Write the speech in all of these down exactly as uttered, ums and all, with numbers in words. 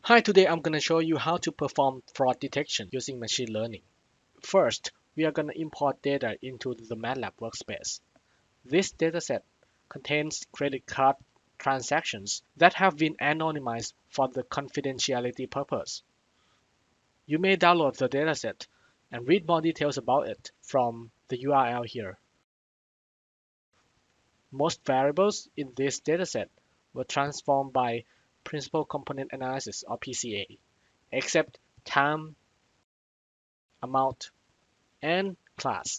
Hi, today I'm going to show you how to perform fraud detection using machine learning. First, we are going to import data into the MATLAB workspace. This dataset contains credit card transactions that have been anonymized for the confidentiality purpose. You may download the dataset and read more details about it from the U R L here. Most variables in this dataset were transformed by principal component analysis or P C A, except time, amount, and class.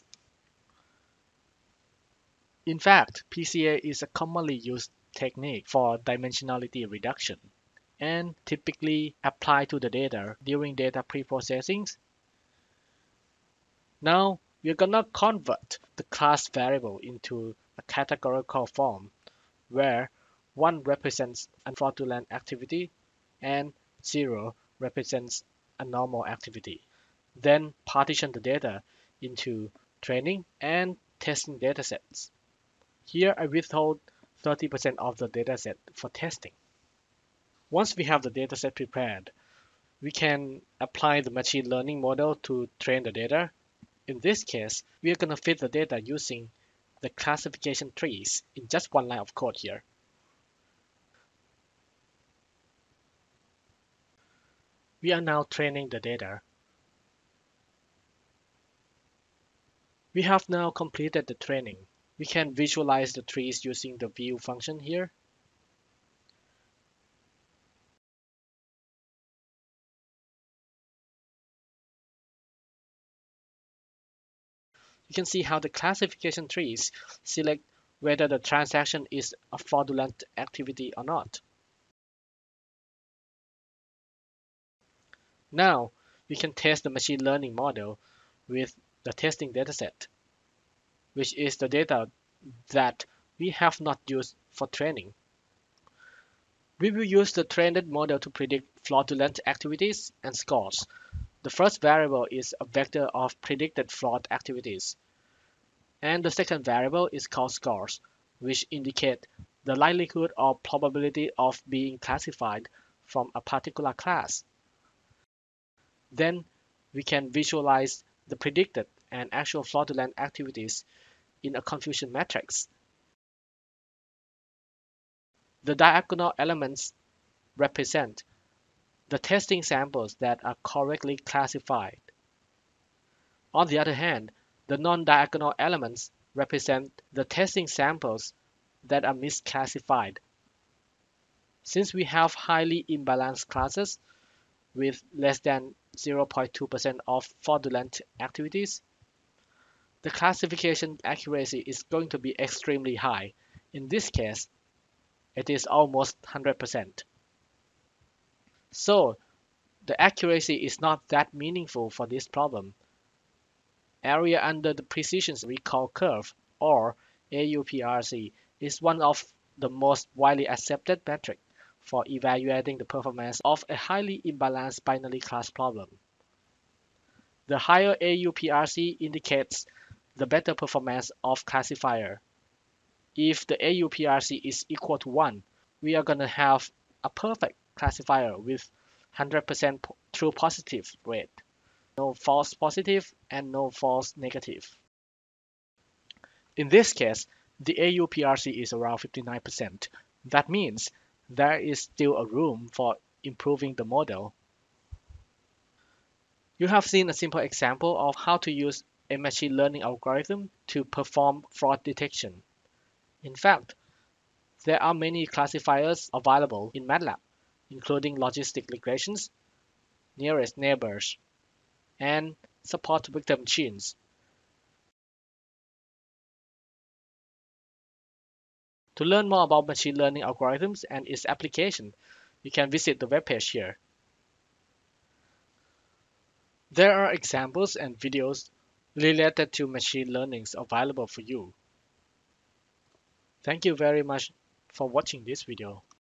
In fact, P C A is a commonly used technique for dimensionality reduction and typically applied to the data during data preprocessing. Now, we're gonna convert the class variable into a categorical form where one represents a fraudulent activity and zero represents a normal activity. Then partition the data into training and testing datasets. Here I withhold thirty percent of the dataset for testing. Once we have the dataset prepared, we can apply the machine learning model to train the data. In this case, we are going to fit the data using the classification trees in just one line of code here. We are now training the data. We have now completed the training. We can visualize the trees using the view function here. You can see how the classification trees select whether the transaction is a fraudulent activity or not. Now, we can test the machine learning model with the testing dataset, which is the data that we have not used for training. We will use the trained model to predict fraudulent activities and scores. The first variable is a vector of predicted fraud activities, and the second variable is called scores, which indicate the likelihood or probability of being classified from a particular class. Then we can visualize the predicted and actual fraudulent activities in a confusion matrix. The diagonal elements represent the testing samples that are correctly classified. On the other hand, the non-diagonal elements represent the testing samples that are misclassified. Since we have highly imbalanced classes with less than zero point two percent of fraudulent activities, the classification accuracy is going to be extremely high. In this case, it is almost one hundred percent. So, the accuracy is not that meaningful for this problem. Area under the precision recall curve, or A U P R C, is one of the most widely accepted metrics for evaluating the performance of a highly imbalanced binary class problem. The higher A U P R C indicates the better performance of classifier. If the A U P R C is equal to one, we are going to have a perfect classifier with one hundred percent true positive rate, no false positive and no false negative. In this case, the A U P R C is around fifty-nine percent. That means there is still a room for improving the model. You have seen a simple example of how to use a machine learning algorithm to perform fraud detection. In fact, there are many classifiers available in MATLAB, including logistic regressions, nearest neighbors, and support vector machines. To learn more about machine learning algorithms and its application, you can visit the webpage here. There are examples and videos related to machine learning available for you. Thank you very much for watching this video.